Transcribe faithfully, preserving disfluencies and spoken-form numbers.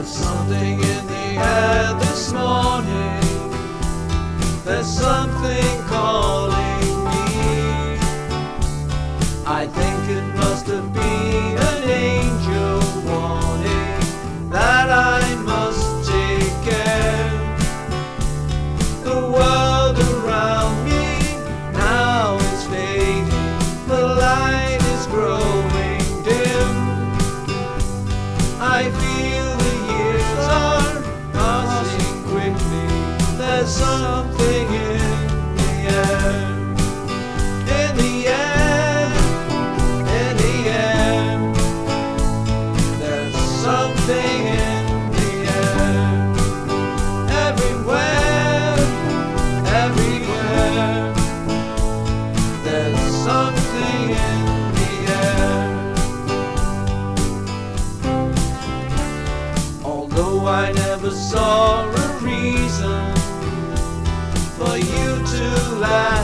something in the air this morning. There's something calling me. I think it must have been an angel warning that I must take care. The world around me now is fading. The light is growing dim. I feel the years are passing quickly. There's something in the air. In the air, in the air. There's something in the air. Everywhere, everywhere. There's something in the air. Although I never saw a reason for you to laugh,